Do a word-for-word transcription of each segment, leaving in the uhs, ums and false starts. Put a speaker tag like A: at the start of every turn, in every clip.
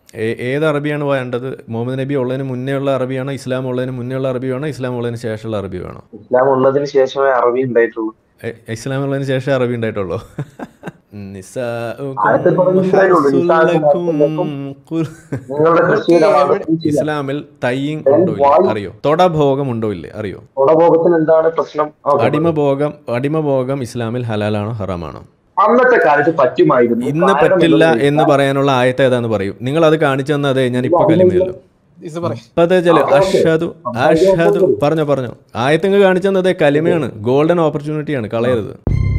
A: ഏത് അറബിയാണ് വേണ്ടത്? മുഹമ്മദ് നബി ഉള്ളതിന് മുന്നേ ഉള്ള അറബിയാണോ, ഇസ്ലാം ഉള്ളതിന് മുന്നേ ഉള്ള അറബി വേണോ, ഇസ്ലാം ഉള്ളതിന് ശേഷമുള്ള അറബി വേണോ?
B: ഇസ്ലാം ഉള്ളതിന് ശേഷമേ അറബി ഉണ്ടായിട്ടുള്ളൂ.
A: ഇസ്ലാം ഉള്ളതിന് ശേഷം അറബി ഉണ്ടായിട്ടുള്ളൂ. ഇസ്ലാമിൽ തയ്യിങ് ഉണ്ടോ ഇല്ലേ അറിയോ? തൊടഭോഗം ഉണ്ടോ ഇല്ലേ അറിയോ?
B: തൊടഭോഗത്തിന് എന്താണ് പ്രശ്നം?
A: അടിമഭോഗം അടിമഭോഗം ഇസ്ലാമിൽ ഹലാലാണോ ഹറാമാണോ?
B: അന്നത്തെ കാലത്ത് പറ്റുമായിരുന്നു.
A: ഇന്ന് പറ്റില്ല എന്ന് പറയാനുള്ള ആയത്ത് ഏതാന്ന് പറയൂ. നിങ്ങൾ അത് കാണിച്ചു തന്നാൽ അതെ ഞാൻ ഇപ്പൊ കലിമയല്ലോ. അഷ്ഹദു അഷ്ഹദു പറഞ്ഞോ പറഞ്ഞോ. ആയത്തിങ്ങ് കാണിച്ചു തന്നത് കലിമയാണ്, ഗോൾഡൻ ഓപ്പർച്യൂണിറ്റിയാണ്, കളയരുത്.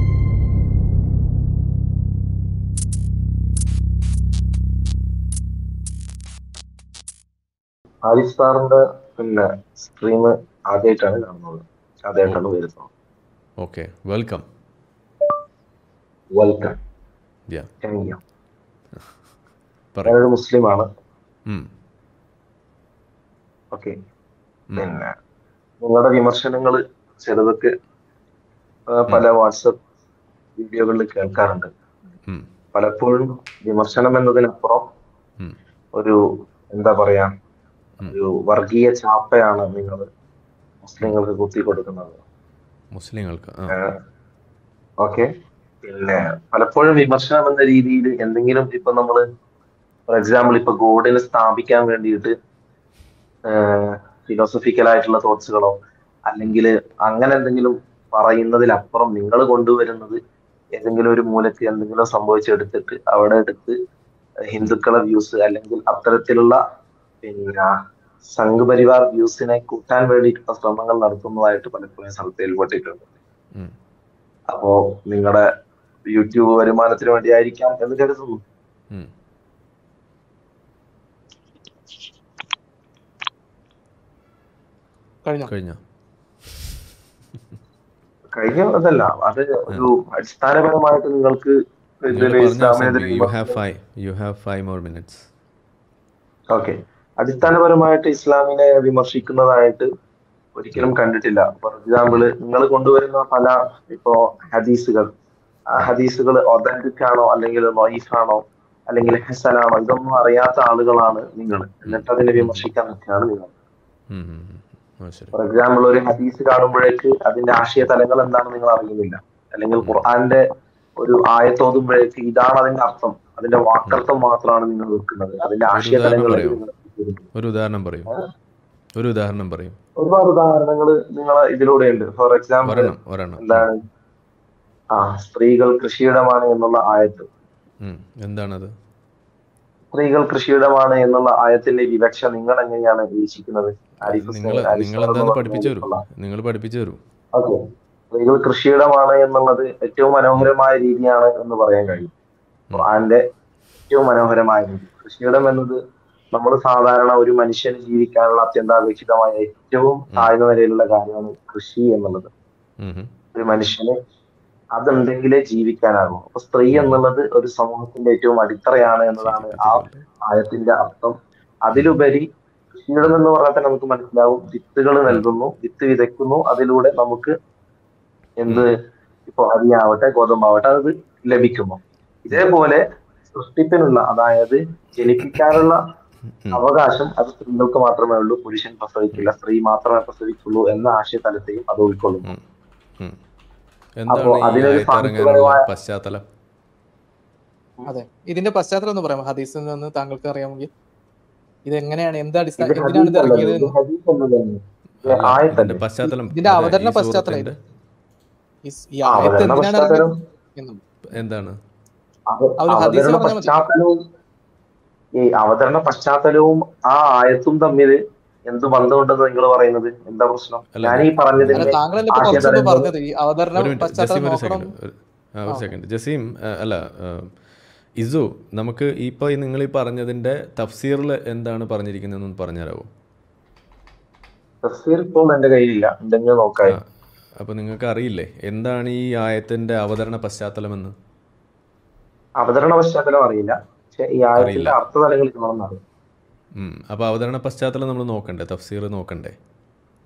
B: ഹാരിസ് സാറിന്റെ പിന്നെ സ്ട്രീം ആദ്യമായിട്ടാണ് കാണുന്നത്, ആദ്യമായിട്ടാണ് വരുന്നത്.
A: Okay, welcome.
B: വെൽക്കം. ഞാനൊരു മുസ്ലിമാണ്. ഓക്കെ, പിന്നെ നിങ്ങളുടെ വിമർശനങ്ങൾ ചിലതൊക്കെ പല വാട്സപ്പ് വീഡിയോകളിൽ കേൾക്കാറുണ്ട്. പലപ്പോഴും വിമർശനം എന്നതിനപ്പുറം ഒരു എന്താ പറയാ ഒരു വർഗീയ ചാപ്പയാണ് നിങ്ങൾ മുസ്ലിങ്ങൾക്ക് കുത്തി കൊടുക്കുന്നത്.
A: മുസ്ലിങ്ങൾക്ക്
B: ഓക്കെ, പിന്നെ പലപ്പോഴും വിമർശനം എന്ന രീതിയിൽ എന്തെങ്കിലും ഇപ്പൊ നമ്മള് ഫോർ എക്സാമ്പിൾ ഇപ്പൊ ഗോഡിനെ സ്ഥാപിക്കാൻ വേണ്ടിയിട്ട് ഫിലോസഫിക്കൽ ആയിട്ടുള്ള തോട്ട്സുകളോ അല്ലെങ്കിൽ അങ്ങനെ എന്തെങ്കിലും പറയുന്നതിലപ്പുറം നിങ്ങൾ കൊണ്ടുവരുന്നത് ഏതെങ്കിലും ഒരു മൂലക്ക് എന്തെങ്കിലും സംഭവിച്ചെടുത്തിട്ട് അവിടെ എടുത്ത് ഹിന്ദുക്കളെ വ്യൂസ് അല്ലെങ്കിൽ അത്തരത്തിലുള്ള പിന്നെ സംഘപരിവാർ വ്യൂസിനെ കൂട്ടാൻ വേണ്ടിയിട്ടുള്ള ശ്രമങ്ങൾ നടത്തുന്നതായിട്ട് പലപ്പോഴും ശ്രദ്ധയിൽപ്പെട്ടിട്ടുണ്ട്. അപ്പോ നിങ്ങളുടെ യൂട്യൂബ് വരുമാനത്തിന് വേണ്ടിയായിരിക്കാം എന്ന് കരുതുന്നു.
A: കഴിഞ്ഞോ?
B: കഴിഞ്ഞ അതല്ല, അത് ഒരു അടിസ്ഥാനപരമായിട്ട് നിങ്ങൾക്ക് ഓക്കെ അടിസ്ഥാനപരമായിട്ട് ഇസ്ലാമിനെ വിമർശിക്കുന്നതായിട്ട് ഒരിക്കലും കണ്ടിട്ടില്ല. ഫോർ എക്സാമ്പിള് നിങ്ങൾ കൊണ്ടുവരുന്ന പല ഇപ്പോ ഹദീസുകൾ, ആ ഹദീസുകൾ ഒതന്റിക് ആണോ അല്ലെങ്കിൽ വൈഫാണോ അല്ലെങ്കിൽ ഹസനാണോ ഇതൊന്നും അറിയാത്ത ആളുകളാണ് നിങ്ങൾ, എന്നിട്ട് അതിനെ വിമർശിക്കാൻ നിൽക്കുകയാണ് നിങ്ങൾ. ഫോർ എക്സാമ്പിൾ ഒരു ഹദീസ് കാണുമ്പോഴേക്ക് അതിന്റെ ആശയ തലങ്ങൾ എന്താണെന്ന് നിങ്ങൾ അറിയുന്നില്ല, അല്ലെങ്കിൽ ഖുർആന്റെ ഒരു ആയത്തോതുമ്പോഴേക്ക് ഇതാണ് അതിന്റെ അർത്ഥം, അതിന്റെ വാക്കർത്ഥം മാത്രമാണ് നിങ്ങൾ വെക്കുന്നത്, അതിന്റെ ആശയ തലങ്ങൾ.
A: ഒരു ഉദാഹരണം പറയും ഒരു ഉദാഹരണം പറയും
B: ഒരുപാട് ഉദാഹരണങ്ങൾ നിങ്ങളെ ഇതിലൂടെയുണ്ട്. ഫോർ എക്സാമ്പിൾ എന്താണ് ആ സ്ത്രീകൾ കൃഷിയിടമാണ് എന്നുള്ള ആയത്ത്.
A: എന്താണത്?
B: സ്ത്രീകൾ കൃഷിയിടമാണ് എന്നുള്ള ആയത്തിന്റെ വിവക്ഷ നിങ്ങൾ എങ്ങനെയാണ് വീക്ഷിക്കുന്നത്? ഓക്കെ, സ്ത്രീകൾ കൃഷിയിടമാണ് എന്നുള്ളത് ഏറ്റവും മനോഹരമായ രീതിയാണ് എന്ന് പറയാൻ കഴിയും. ഖുർആന്റെ ഏറ്റവും മനോഹരമായ രീതി. കൃഷിയിടം എന്നത് നമ്മൾ സാധാരണ ഒരു മനുഷ്യന് ജീവിക്കാനുള്ള അത്യന്താപേക്ഷിതമായ ഏറ്റവും താഴ്ന്ന നിലയിലുള്ള കാര്യമാണ് കൃഷി എന്നുള്ളത്. ഒരു മനുഷ്യന് അതുണ്ടെങ്കിലേ ജീവിക്കാനാകും. അപ്പൊ സ്ത്രീ എന്നുള്ളത് ഒരു സമൂഹത്തിന്റെ ഏറ്റവും അടിത്തറയാണ് എന്നതാണ് ആ ആയത്തിന്റെ അർത്ഥം. അതിലുപരി കൃഷിയിടം എന്ന് പറഞ്ഞാൽ തന്നെ നമുക്ക് മനസ്സിലാവും, വിത്തുകൾ നൽകുന്നു, വിത്ത് വിതയ്ക്കുന്നു, അതിലൂടെ നമുക്ക് എന്ത് ഇപ്പൊ അരിയാവട്ടെ ഗോതമ്പാവട്ടെ അത് ലഭിക്കുന്നു. ഇതേപോലെ സൃഷ്ടിപ്പിനുള്ള, അതായത് ജനിപ്പിക്കാനുള്ള അവകാശം അത് സ്ത്രീകൾക്ക് മാത്രമേ ഉള്ളൂ, പുരുഷൻ പ്രസവിക്കില്ല, സ്ത്രീ മാത്രമേ പ്രസവിക്കുള്ളൂ എന്ന ആശയ തലത്തെയും അത് ഉൾക്കൊള്ളുന്നു. അപ്പോ അതിനൊരു
A: പശ്ചാത്തലം,
C: അതെ ഇതിന്റെ പശ്ചാത്തലം എന്ന് പറയാം ഹദീസിൽ നിന്ന് താങ്കൾക്ക് അറിയാമെങ്കിൽ ഇത് എങ്ങനെയാണ്, എന്ത് അടിസ്ഥാനം, എന്തിനാണ് ഇത് ഇറങ്ങിയത്, ഇതിന്റെ അവതരണ പശ്ചാത്തലം
A: എന്താണ്?
B: ഈ അവതരണ പശ്ചാത്തലവും ആ ആയത്തും തമ്മിൽ എന്ത് ബന്ധമുണ്ടെന്ന് നിങ്ങൾ പറയുന്നത് എന്താ പ്രശ്നം? ഞാൻ ഈ പറഞ്ഞതിന്റെ
A: ജസീം അല്ല ഇസു, നമുക്ക് ഇപ്പൊ നിങ്ങൾ ഈ പറഞ്ഞതിന്റെ തഫ്സീറിൽ എന്താണ് പറഞ്ഞിരിക്കുന്നതെന്ന് പറഞ്ഞുതരാമോ?
B: തഫ്സീർ ഇപ്പോൾ എന്റെ കയ്യിലില്ല, എന്തെങ്കിലും നോക്കാം.
A: അപ്പൊ നിങ്ങൾക്ക് അറിയില്ലേ എന്താണ് ഈ ആയത്തിന്റെ അവതരണ പശ്ചാത്തലം എന്ന്?
B: അവതരണ പശ്ചാത്തലം അറിയില്ല, പക്ഷെ ഈ ആയത്തിന്റെ അർത്ഥതലങ്ങൾ ഇതാണെന്ന് അറിയാം.
A: അപ്പൊ അവതരണ പശ്ചാത്തലം നമ്മൾ നോക്കണ്ടേ? തഫ്സീർ നോക്കണ്ടേ?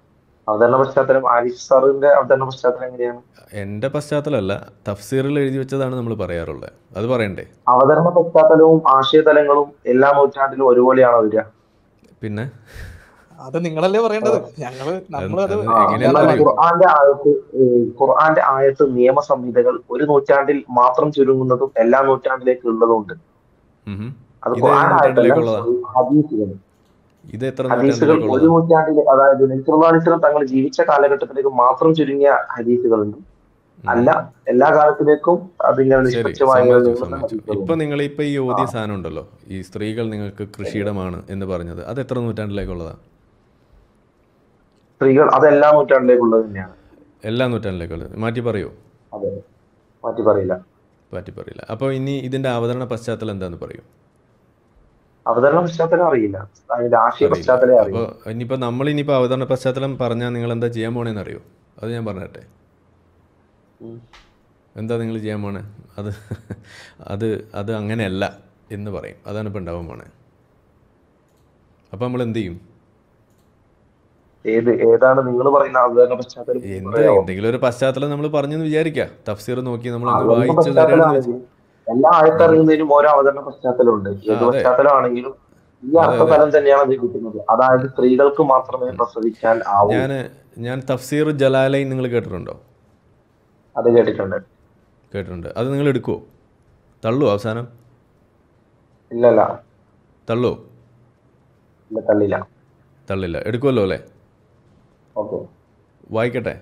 B: അവതരണ പശ്ചാത്തലം ആരിഫ് സാറിന്റെ അവതരണ പശ്ചാത്തലം എങ്ങനെയാണ്?
A: എൻ്റെ പശ്ചാത്തലമല്ല, തഫ്സീറിൽ എഴുതി വെച്ചതാണ് നമ്മൾ പറയാറുള്ളത്. അത് പറയണ്ടേ?
B: അവതരണ പശ്ചാത്തലവും ആശയതലങ്ങളും എല്ലാ നൂറ്റാണ്ടിലും ഒരുപോലെയാണോ വരിക?
A: പിന്നെ
C: അത് നിങ്ങളല്ലേ പറയേണ്ടത്. ഞങ്ങള് നമ്മളത്
A: അത്
B: ആ,
A: എങ്ങനെയാന്ന്
B: എന്നാൽ
A: പറയൂ.
B: ഖുർആന്റെ ആയത്ത് ഏഹ്, ഖുർആന്റെ ആയത്ത് നിയമസംഹിതകൾ ഒരു നൂറ്റാണ്ടിൽ മാത്രം ചുരുങ്ങുന്നതും എല്ലാ നൂറ്റാണ്ടിലേക്ക് ഉള്ളതുണ്ട്.
A: ഉം.
B: അത്
A: ഇത് ഏത്
B: ഖുർആൻ ആയത്തല്ല,
A: നൂറ്റാണ്ടിലേക്കുള്ളതാ?
B: sorry, ഹദീസുകൾ.
A: ഇത് എത്ര
B: ഹദീസുകൾ ഒരു
A: നൂറ്റാണ്ടിലേക്കുള്ളതാ?
B: നൂറ്റാണ്ടിൽ, അതായത് നബിസ്വല്ലല്ലാഹു തങ്ങൾ ജീവിച്ച കാലഘട്ടത്തിലേക്ക് മാത്രം ചുരുങ്ങിയ ഹദീസുകളുണ്ട്. അല്ല, എല്ലാ കാലത്തിലേക്കും അതിങ്ങനെ
A: ശരി,
B: നിഷ്പക്ഷമായ
A: സമ്മതിച്ചു
B: നീളുന്ന
A: സമ്മതിച്ചു. ഇപ്പൊ
B: ഹദീസുകളുണ്ട്.
A: നിങ്ങൾ ഇപ്പൊ ഈ ഓതിയ സാധനം ഉണ്ടല്ലോ, ഈ സ്ത്രീകൾ നിങ്ങൾക്ക് കൃഷിയിടമാണ് എന്ന് പറഞ്ഞത്, അത് എത്ര നൂറ്റാണ്ടിലേക്കുള്ളതാ?
B: സ്ത്രീകൾ അത് എല്ലാ നൂറ്റാണ്ടിലേക്കുള്ളത് തന്നെയാണ്.
A: എല്ലാ നൂറ്റാണ്ടിലേക്കുള്ളത്. മാറ്റി പറയൂ.
B: അതെ, മാറ്റി പറയില്ല.
A: മാറ്റി പറയില്ല. അപ്പോൾ ഇനി ഇതിന്റെ അവതരണ പശ്ചാത്തലം എന്താന്ന് പറയൂ.
B: അവതരണ പശ്ചാത്തലം അറിയില്ല, അതിന്റെ ആശയ
A: അറിയില്ല.
B: പശ്ചാത്തലം
A: അപ്പോൾ
B: അറിയില്ല.
A: ഇനിയിപ്പോൾ നമ്മൾ ഇനിയിപ്പോൾ അവതരണ പശ്ചാത്തലം പറഞ്ഞാൽ നിങ്ങൾ എന്താ ചെയ്യാൻ പോണേന്ന് അറിയോ? അത് ഞാൻ പറഞ്ഞിട്ടെ.
B: ഉം.
A: എന്താ നിങ്ങൾ ചെയ്യാൻ പോണേ? അത് അത് അത് അങ്ങനെയല്ല എന്ന് പറയും. അതാണ് ഇപ്പോൾ ഉണ്ടാവാൻ പോണേ. അപ്പോൾ നമ്മൾ എന്ത് ചെയ്യും?
B: ഏത് ഏതാണ് നിങ്ങൾ പറയുന്ന അവതരണ പശ്ചാത്തലം എന്ന്
A: എന്ത്
B: പറയാമോ?
A: എന്തെങ്കിലും ഒരു പശ്ചാത്തലം നമ്മൾ പറഞ്ഞെന്ന് വിചാരിക്കുക. തഫ്സീർ നോക്കി നമ്മൾ അങ്ങ്
B: അവതരണ
A: വായിച്ചു തരാണെന്ന്
B: പശ്ചാത്തലമാണെങ്കിൽ
A: വെച്ച്
B: എല്ലാ ആയത്തറിയുന്നതിനും ഓരോ അവതരണ പശ്ചാത്തലമുണ്ട്.
A: ആ
B: ഏത്
A: അതെ
B: പശ്ചാത്തലമാണെങ്കിലും ഈ
A: അതെ അതെ
B: അർത്ഥതലം തന്നെയാണ് അത് കിട്ടുന്നത്. അതായത് സ്ത്രീകൾക്ക് മാത്രമേ പ്രസവിക്കാൻ ആവൂ.
A: ഞാൻ ഞാൻ തഫ്സീർ ജലാലൈൻ നിങ്ങൾ കേട്ടിട്ടുണ്ടോ?
B: അത് കേട്ടിട്ടുണ്ട്.
A: കേട്ടിട്ടുണ്ട്. അത് നിങ്ങൾ എടുക്കുമോ? തള്ളു അവസാനം?
B: ഇല്ലല്ല,
A: തള്ളു?
B: ഇല്ല, തള്ളില്ല.
A: തള്ളില്ല. എടുക്കുമല്ലോ അല്ലേ?
B: ഓക്കെ.
A: വായിക്കട്ടെ.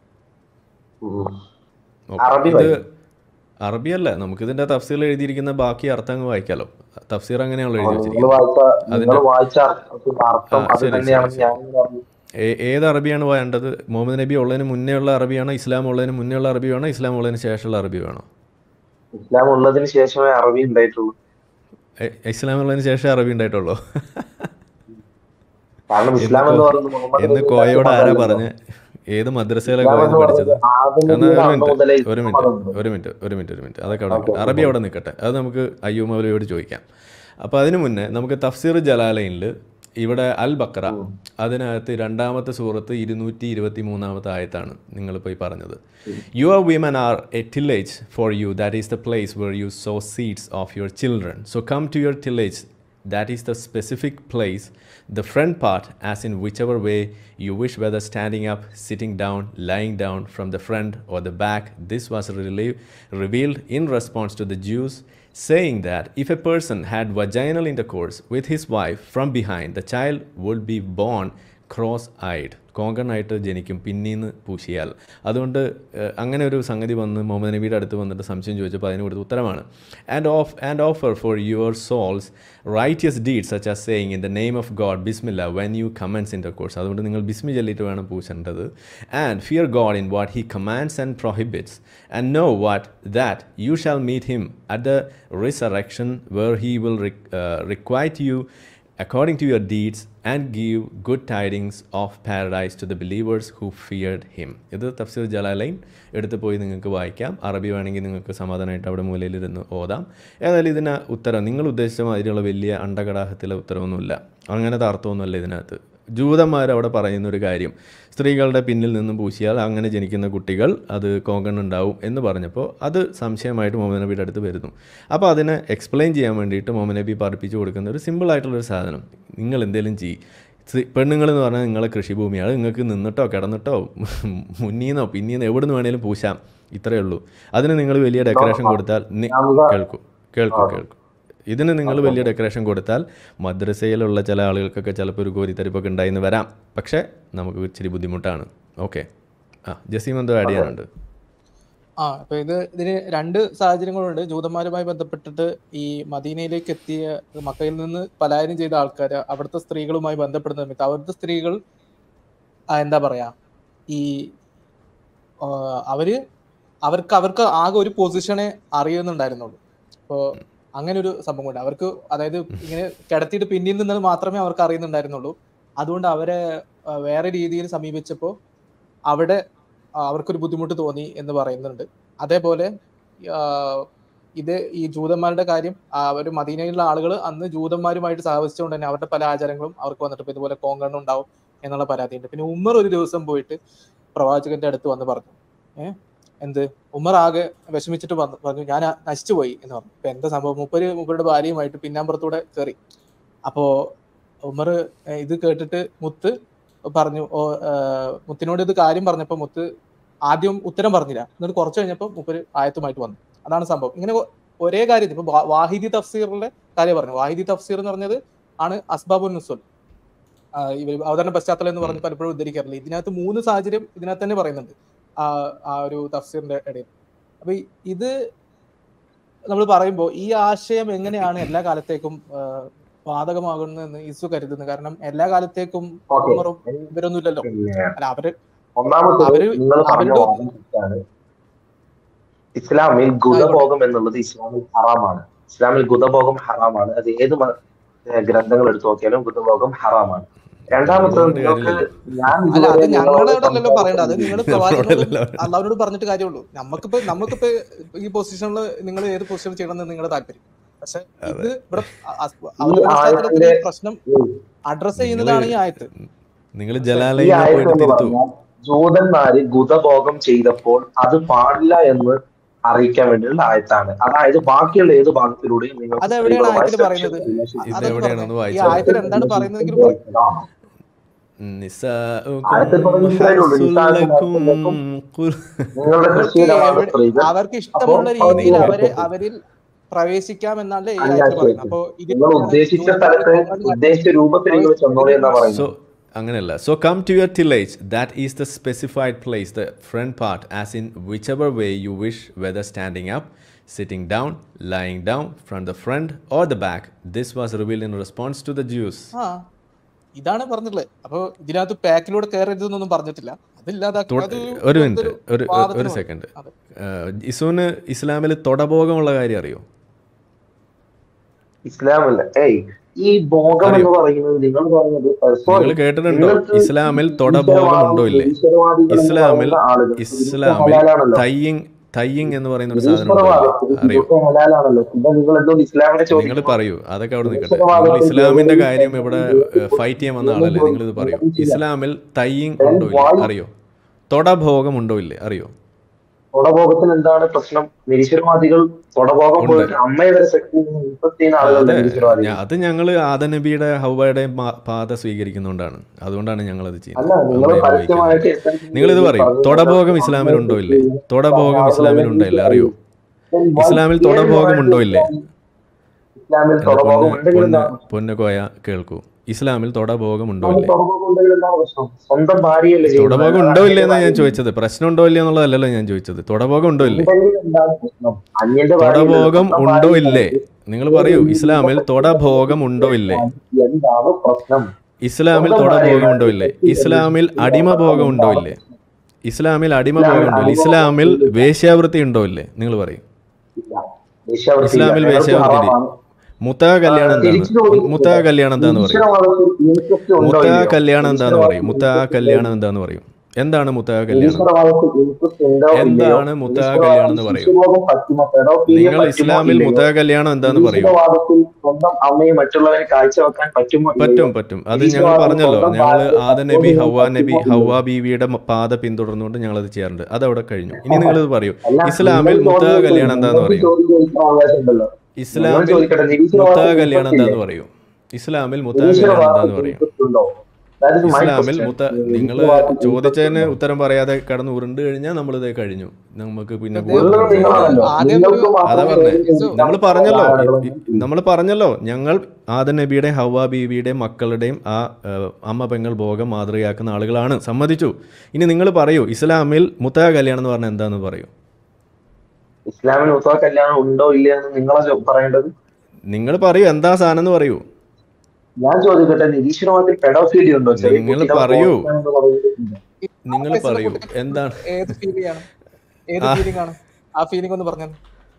A: ഓക്കെ.
B: അറബി
A: ഇത്
B: വായിക്കും.
A: അറബിയല്ല, നമുക്കിതിൻ്റെ തഫ്സീറിൽ എഴുതിയിരിക്കുന്ന ബാക്കി അർത്ഥങ്ങൾ വായിക്കാമല്ലോ. തഫ്സീർ അങ്ങനെയാണല്ലോ എഴുതി
B: നിങ്ങൾ
A: വെച്ചിരിക്കുന്നത്.
B: വായിച്ച നിങ്ങൾ
A: അതിൻ്റെ
B: വായിച്ച അർത്ഥം
A: ആ
B: അത്
A: ശരി ശരി
B: തന്നെയാണെന്ന്
A: ശരി.
B: ഞാൻ പറഞ്ഞു.
A: ഏ- ഏത് അറബിയാണ് വേണ്ടത്? മുഹമ്മദ് നബി ഉള്ളതിന് മുന്നേ ഉള്ള അറബിയാണോ, ഇസ്ലാം ഉള്ളതിന് മുന്നേ ഉള്ള അറബി വേണോ, ഇസ്ലാം ഉള്ളതിന് ശേഷമുള്ള അറബി വേണോ?
B: ഇസ്ലാം ഉള്ളതിന് ശേഷമേ അറബി ഉണ്ടായിട്ടുള്ളൂ.
A: എ- ഇസ്ലാം ഉള്ളതിന് ശേഷം അറബി ഉണ്ടായിട്ടുള്ളൂ.
B: കാരണം
A: എന്ന്
B: ഇസ്ലാം
A: കോ
B: എന്ന് പറയുന്നത് മുഹമ്മദ്
A: എന്ന്
B: നബി ഉണ്ടാക്കിയ
A: കോയോട് ആരാ
B: മതമല്ലല്ലോ.
A: പറഞ്ഞ്? ഏത് മദ്രസയിലെ
B: ഇസ്ലാം
A: കോയത്
B: എന്ന്
A: പഠിച്ചത്?
B: പറയുന്നത് ആദ്യ
A: എന്നാൽ
B: നബിയുടെ
A: ഒരു
B: അന്ന്
A: മിനിറ്റ്
B: മുതലേ
A: ഒരു
B: ഇസ്ലാം
A: മിനിറ്റ്
B: മതമുണ്ട്.
A: ഒരു മിനിറ്റ് ഒരു മിനിറ്റ് ഒരു മിനിറ്റ് അതൊക്കെ അവിടെ
B: ഓക്കെ,
A: നിൽക്കട്ടെ.
B: ഓക്കെ,
A: അറബി
B: ഓക്കെ.
A: അവിടെ നിൽക്കട്ടെ. അത് നമുക്ക് അയ്യൂബ് മൗലവിയോട് ചോദിക്കാം. അപ്പോൾ അതിനു മുന്നേ നമുക്ക് തഫ്സീർ ജലാലൈനിൽ ഇവിടെ അൽ ബക്ര,
B: ഉം.
A: അതിനകത്ത് രണ്ടാമത്തെ സൂറത്ത് ഇരുന്നൂറ്റി ഇരുപത്തി മൂന്നാമത്തെ ആയത്താണ് നിങ്ങളിപ്പോൾ ഈ പറഞ്ഞത്.
B: ഉം.
A: Your women are a tillage for you, that is the place where you sow seeds of your children. So come to your tillage, that is the specific place, the front part, as in whichever way you wish, whether standing up, sitting down, lying down, from the front or the back. This was relieve, revealed in response to the Jews saying that if a person had vaginal intercourse with his wife from behind, the child would be born cross-eyed, കോങ്കണ്ണായിട്ട് ജനിക്കും പിന്നീന്ന് പൂശിയാൽ. അതുകൊണ്ട് ഏഹ്, അങ്ങനെ ഒരു സംഗതി വന്ന് മുഹമ്മദ് നബിയുടെ അടുത്ത് വന്നിട്ട് സംശയം ചോദിച്ചപ്പോൾ അതിന് കൊടുത്ത ഉത്തരമാണ് and of and offer for your souls righteous deeds such as saying in the name of God ബിസ്മില്ല വെൻ യു കമൻസ് ഇൻ്റർകോഴ്സ്. അതുകൊണ്ട് നിങ്ങൾ ബിസ്മി ചൊല്ലിയിട്ട് വേണം പൂശേണ്ടത്. And fear God in what he commands and prohibits and know what that you shall meet him at the resurrection where he will requite you according to your deeds and give good tidings of paradise to the believers who feared him. ഇത് തഫ്സീർ ജലാലൈൻ എടുത്ത് പോയി നിങ്ങൾക്ക് വായിക്കാം. അറബി വേണമെങ്കിൽ നിങ്ങൾക്ക് സമാധാനമായിട്ട് അവിടെ മൂലയിലിരുന്ന് ഓതാം. ഏതായാലും ഇതിന് ഉത്തരം നിങ്ങൾ ഉദ്ദേശിച്ച മാതിരിയുള്ള വലിയ അണ്ടകടാഹത്തിലെ ഉത്തരവൊന്നുമില്ല. അങ്ങനത്തെ അർത്ഥമൊന്നുമല്ല ഇതിനകത്ത്. ജൂതന്മാർ അവിടെ പറയുന്നൊരു കാര്യം, സ്ത്രീകളുടെ പിന്നിൽ നിന്നും പൂശിയാൽ അങ്ങനെ ജനിക്കുന്ന കുട്ടികൾ അത് കോങ്കണ്ണുണ്ടാവും എന്ന് പറഞ്ഞപ്പോൾ അത് സംശയമായിട്ട് മുഹമ്മദ് നബിയുടെ അടുത്ത് വരുന്നു. അപ്പോൾ അതിനെ എക്സ്പ്ലെയിൻ ചെയ്യാൻ വേണ്ടിയിട്ട് മുഹമ്മദ് നബി പഠിപ്പിച്ചു കൊടുക്കുന്ന ഒരു സിമ്പിളായിട്ടുള്ളൊരു സാധനം, നിങ്ങൾ എന്തെങ്കിലും ചെയ്യും. പെണ്ണുങ്ങൾ എന്ന് പറഞ്ഞാൽ നിങ്ങളെ കൃഷിഭൂമിയാണ്, നിങ്ങൾക്ക് നിന്നിട്ടോ കിടന്നിട്ടോ മുന്നീന്നോ പിന്നീന്നോ എവിടെ നിന്ന് വേണേലും പൂശാം, ഇത്രയേ ഉള്ളൂ. അതിന് നിങ്ങൾ വലിയ ഡെക്കറേഷൻ കൊടുത്താൽ നി- കേൾക്കൂ കേൾക്കൂ കേൾക്കൂ ഇതിന് നിങ്ങൾ വലിയ ഡെക്കറേഷൻ കൊടുത്താൽ മദ്രസയിലുള്ള ചില ആളുകൾക്കൊക്കെ ചിലപ്പോൾ ഒരു കോരിത്തരിപ്പൊക്കെ ഉണ്ടായിന്ന് വരാം. പക്ഷേ നമുക്ക് ഇച്ചിരി ബുദ്ധിമുട്ടാണ്. ഓക്കെ. ആ ജസീം എന്തോ ആഡ് ചെയ്യാനുണ്ട്?
C: ആ അപ്പൊ ഇത് ഇതിന് രണ്ട് സാഹചര്യങ്ങളുണ്ട്. ജൂതന്മാരുമായി ബന്ധപ്പെട്ടിട്ട് ഈ മദീനയിലേക്ക് എത്തിയ മക്കയിൽ നിന്ന് പലായനം ചെയ്ത ആൾക്കാർ അവിടുത്തെ സ്ത്രീകളുമായി ബന്ധപ്പെടുന്ന സമയത്ത് അവിടുത്തെ സ്ത്രീകൾ ആ, എന്താ പറയാ ഈ ആ, അവര് അവർക്ക് അവർക്ക് ആകെ ഒരു പൊസിഷനെ അറിയുന്നുണ്ടായിരുന്നുള്ളൂ. അപ്പോൾ അങ്ങനെ ഒരു സംഭവം ഉണ്ട് അവർക്ക്. അതായത് ഇങ്ങനെ കിടത്തിയിട്ട് പിന്നിൽ നിന്നത് മാത്രമേ അവർക്ക് അറിയുന്നുണ്ടായിരുന്നുള്ളൂ. അതുകൊണ്ട് അവരെ ആ, വേറെ രീതിയിൽ സമീപിച്ചപ്പോൾ അവിടെ ആ, അവർക്കൊരു ബുദ്ധിമുട്ട് തോന്നി എന്ന് പറയുന്നുണ്ട്. അതേപോലെ ആ, ഇത് ഈ ജൂതന്മാരുടെ കാര്യം, അവർ മദീനയിലുള്ള ആളുകൾ അന്ന് ജൂതന്മാരുമായിട്ട് സഹവസിച്ചുകൊണ്ട് തന്നെ അവരുടെ പല ആചാരങ്ങളും അവർക്ക് വന്നിട്ട് ഇപ്പൊ ഇതുപോലെ കോങ്കണ്ണം ഉണ്ടാവും എന്നുള്ള പരാതിയുണ്ട്. പിന്നെ ഉമർ ഒരു ദിവസം പോയിട്ട് പ്രവാചകന്റെ അടുത്ത് വന്ന് പറഞ്ഞു, ഏഹ് എന്ത് ഉമർ ആകെ വിഷമിച്ചിട്ട് വന്നു പറഞ്ഞു ഞാൻ നശിച്ചു പോയി എന്ന് പറഞ്ഞു. ഇപ്പൊ എന്താ സംഭവം? മുപ്പര് മുപ്പരുടെ ഭാര്യയുമായിട്ട് പിന്നാമ്പുറത്തൂടെ കയറി. അപ്പോ ഉമർ ഇത് കേട്ടിട്ട് മുത്ത് പറഞ്ഞു, ഓ മുത്തിനോട് ഇത് കാര്യം പറഞ്ഞപ്പോ മുത്ത് ആദ്യം ഉത്തരം പറഞ്ഞില്ല. എന്നിട്ട് കുറച്ച് കഴിഞ്ഞപ്പോൾ മുപ്പര് ആയത്തുമായിട്ട് വന്നു. അതാണ് സംഭവം. ഇങ്ങനെ ഒരേ കാര്യത്തിൽ ഇപ്പൊ വാഹിദി തഫ്സീറിന്റെ കാര്യം പറഞ്ഞു. വാഹിദി തഫ്സീർ എന്ന് പറഞ്ഞത് ആണ് അസ്ബാബുൻ നുസുൽ, അവതരണ പശ്ചാത്തലം എന്ന് പറഞ്ഞ് പലപ്പോഴും ഉദ്ധരിക്കാറില്ല. ഇതിനകത്ത് മൂന്ന് സാഹചര്യം ഇതിനകത്ത് തന്നെ പറയുന്നുണ്ട് ആ ആ ഒരു തഫ്സീറിന്റെ ഇടയിൽ. അപ്പൊ ഇത് നമ്മൾ പറയുമ്പോൾ ഈ ആശയം എങ്ങനെയാണ് എല്ലാ കാലത്തേക്കും ബാധകമാകുന്നതെന്ന് ഇസു കരുതുന്നത്? കാരണം എല്ലാ കാലത്തേക്കും ഉമറും ഇവരൊന്നും ഇല്ലല്ലോ. അല്ല അവര് അവര് അവരുടെ
B: ഇസ്ലാമിൽ ഗുദഭോഗം എന്നുള്ളത് ഇസ്ലാമിൽ ഹറാമാണ്. ഇസ്ലാമിൽ ഗുദഭോഗം ഹറാമാണ്. അത് ഏത് ഗ്രന്ഥങ്ങൾ എടുത്തു നോക്കിയാലും ഗുദഭോഗം ഹറാമാണ്. രണ്ടാമത്തെ നിങ്ങൾക്ക് ഞാൻ
C: അല്ല അത് ഞങ്ങളോടല്ലോ പറയേണ്ടത്, അത് നിങ്ങൾ അള്ളാഹുവിനോട് പറഞ്ഞിട്ട് കാര്യമുള്ളൂ. നമുക്കിപ്പോ നമുക്കിപ്പോ ഈ പൊസിഷനിൽ നിങ്ങൾ ഏത് പൊസിഷൻ ചെയ്യണമെന്ന് നിങ്ങളുടെ താല്പര്യം. പക്ഷെ ഇത് ഇവിടെ അവരുടെ പ്രശ്നം അഡ്രസ് ചെയ്യുന്നതാണ് ഈ ആയത്ത്.
A: നിങ്ങൾ ജലാലയെ പോയിട്ട് തിരുത്തു.
B: ജൂതന്മാര് ഗുദഭോഗം ചെയ്തപ്പോൾ അത് പാടില്ല എന്ന് അറിയിക്കാൻ വേണ്ടിയുള്ള ആയത്താണ്. അതായത് ബാക്കിയുള്ള ഏത് ഭാഗത്തിലൂടെയും നിങ്ങൾ
C: അതെവിടെയാണ് ആയത്തിൽ പറയുന്നത്? ഈ ആയത്തിൽ എന്താണ് പറയുന്നതെങ്കിലും അവർക്ക് ഇഷ്ടമുള്ള രീതിയിൽ അവരെ അവരിൽ പ്രവേശിക്കാം എന്നല്ലേ ഈ ആയത്തിൽ പറയുന്നത്. അപ്പൊ
B: നിങ്ങൾ ഉദ്ദേശിച്ച സ്ഥലത്ത് ഉദ്ദേശിച്ച രൂപത്തിൽ നിങ്ങൾ ചെന്നോളി എന്നാ പറയുന്നത്.
A: അങ്ങനെയല്ല. So come to your tillage, that is the specified place, the front part, as in whichever way you wish, whether standing up, sitting down, lying down, from the front or the back. This was revealed in response to the Jews.
C: ആ ഇതാണ് പറഞ്ഞിട്ടുള്ളത്. അപ്പൊ ഇതിനകത്ത് പാക്കിലൂടെ കയറരുതെന്നൊന്നും പറഞ്ഞിട്ടില്ല.
A: ഒരു minute, ഒരു ഒരു second. ഇസുവിന് ഇസ്ലാമിൽ തൊടഭോഗമുള്ള കാര്യം അറിയോ?
B: ഇസ്ലാമല്ല ഏയ് ഈ ഭോഗം എന്ന് പറയുന്നത് നിങ്ങൾ പറയുന്നത്
A: നിങ്ങൾ കേട്ടിട്ടുണ്ടോ? ഇസ്ലാമിൽ തൊടഭോഗം ഉണ്ടോ ഇല്ലേ? ഇസ്ലാമിൽ ഇസ്ലാമിൽ തയ്യിങ് തയ്യിങ് എന്ന് പറയുന്ന ഒരു സാധനം അറിയോ? നിങ്ങൾ പറയൂ, അതൊക്കെ അവിടെ നിൽക്കട്ടെ. നിങ്ങൾ ഇസ്ലാമിന്റെ കാര്യം ഇവിടെ ഫൈറ്റ് ചെയ്യാൻ വന്ന ആളല്ലേ, നിങ്ങൾ ഇത് പറയൂ. ഇസ്ലാമിൽ തയ്യിങ് ഉണ്ടോ ഇല്ലേ അറിയോ? തൊടഭോഗം ഉണ്ടോ ഇല്ലേ അറിയോ?
B: തൊടഭോഗത്തിന് എന്താണ് പ്രശ്നം? നിരീശ്വരവാദികൾ തൊടഭോഗം പോയിട്ട് അമ്മയെ വരെ
A: അത് ഞങ്ങള് ആദം നബിയുടെ ഹവ്വയുടെയും പാത സ്വീകരിക്കുന്നോണ്ടാണ്. അതുകൊണ്ടാണ് ഞങ്ങൾ അത് ചെയ്യുന്നത്. നിങ്ങളിത് പറയും, തൊടഭോഗം ഇസ്ലാമിൽ ഉണ്ടോ ഇല്ലേ? തൊടഭോഗം ഇസ്ലാമിൽ ഉണ്ടോ ഇല്ലേ അറിയോ? ഇസ്ലാമിൽ തൊടഭോഗം ഉണ്ടോ ഇല്ലേ? പൊന്നുകോയ കേൾക്കൂ, ഇസ്ലാമിൽ തൊടഭോഗം ഉണ്ടോ ഇല്ലേ? തൊടഭോഗം ഉണ്ടോ ഇല്ലേ എന്നാ ഞാൻ ചോദിച്ചത്. പ്രശ്നം ഉണ്ടോ ഇല്ലേ എന്നുള്ളതല്ലല്ലോ ഞാൻ ചോദിച്ചത്. തൊടഭോഗം ഉണ്ടോ ഇല്ലേ? തൊടഭോഗം ഉണ്ടോ ഇല്ലേ? നിങ്ങൾ പറയൂ, ഇസ്ലാമിൽ തൊടഭോഗം ഉണ്ടോ ഇല്ലേ? ഇസ്ലാമിൽ തൊടഭോഗം ഉണ്ടോ ഇല്ലേ? ഇസ്ലാമിൽ അടിമഭോഗം ഉണ്ടോ ഇല്ലേ? ഇസ്ലാമിൽ അടിമഭോഗം ഉണ്ടോ ഇല്ലേ? ഇസ്ലാമിൽ വേശ്യാവൃത്തി ഉണ്ടോ ഇല്ലേ? നിങ്ങൾ പറയും. ഇസ്ലാമിൽ വേശ്യാവൃത്തി. മുത്തഹ കല്യാണം എന്താണ്? മുത്തഹ കല്യാണം എന്താന്ന് പറയും? മുത്തഹ കല്യാണം എന്താന്ന് പറയും? മുത്തഹ കല്യാണം എന്താന്ന് പറയും? എന്താണ് മുത്തഹ കല്യാണം? എന്താണ് മുത്തഹ കല്യാണം എന്ന് പറയും? നിങ്ങൾ ഇസ്ലാമിൽ മുത്തഹ കല്യാണം എന്താന്ന് പറയും? പറ്റും പറ്റും അത് ഞങ്ങൾ പറഞ്ഞല്ലോ. ഞങ്ങൾ ആദം നബി ഹവ്വ നബി ഹവ്വ ബീവിയുടെ പാത പിന്തുടർന്നുകൊണ്ട് ഞങ്ങൾ അത് ചെയ്യാറുണ്ട്. അതവിടെ കഴിഞ്ഞു. ഇനി നിങ്ങളിത് പറയൂ, ഇസ്ലാമിൽ മുത്തഹ കല്യാണം എന്താന്ന് പറയും? ഇസ്ലാമിൽ മുത്തഹ കല്യാണം എന്താന്ന് പറയും? ഇസ്ലാമിൽ മുത്തഹ കല്യാണം എന്താന്ന് പറയും? ഇസ്ലാമിൽ മുത്ത നിങ്ങൾ ചോദിച്ചതിന് ഉത്തരം പറയാതെ കടന്ന് ഉരുണ്ട് കഴിഞ്ഞാൽ നമ്മളിത് കഴിഞ്ഞു. നമുക്ക് പിന്നെ അതാ പറഞ്ഞേ, നമ്മൾ പറഞ്ഞല്ലോ നമ്മൾ പറഞ്ഞല്ലോ ഞങ്ങൾ ആദം നബിയുടെ ഹവ്വ ബീവിയുടെ മക്കളുടെയും ആ അമ്മ പെങ്ങൾ ഭോഗം മാതൃകയാക്കുന്ന ആളുകളാണ്, സമ്മതിച്ചു. ഇനി നിങ്ങൾ പറയൂ, ഇസ്ലാമിൽ മുത്തഹ കല്യാണം എന്ന് പറഞ്ഞാൽ എന്താന്ന് പറയൂ?
B: ഇസ്ലാമിൽ മുത്തഹ കല്യാണം ഉണ്ടോ ഇല്ലയെന്ന് നിങ്ങളെ പറയേണ്ടത്.
A: നിങ്ങൾ പറയൂ, എന്താ സാധനം എന്ന് പറയൂ.
B: ഞാൻ ചോദിക്കട്ടെ, നിരീശ്വരവാദത്തിൽ പെഡോഫീലി ഉണ്ടോ?
A: നിങ്ങൾ പറയൂ, നിങ്ങൾ പറയൂ എന്താണ്?
C: ഏത് ഫീലിംഗ് ആണ്? ഏത് ഫീലിംഗ് ആണ്? ആ ഫീലിംഗ് ഒന്ന് പറഞ്ഞു.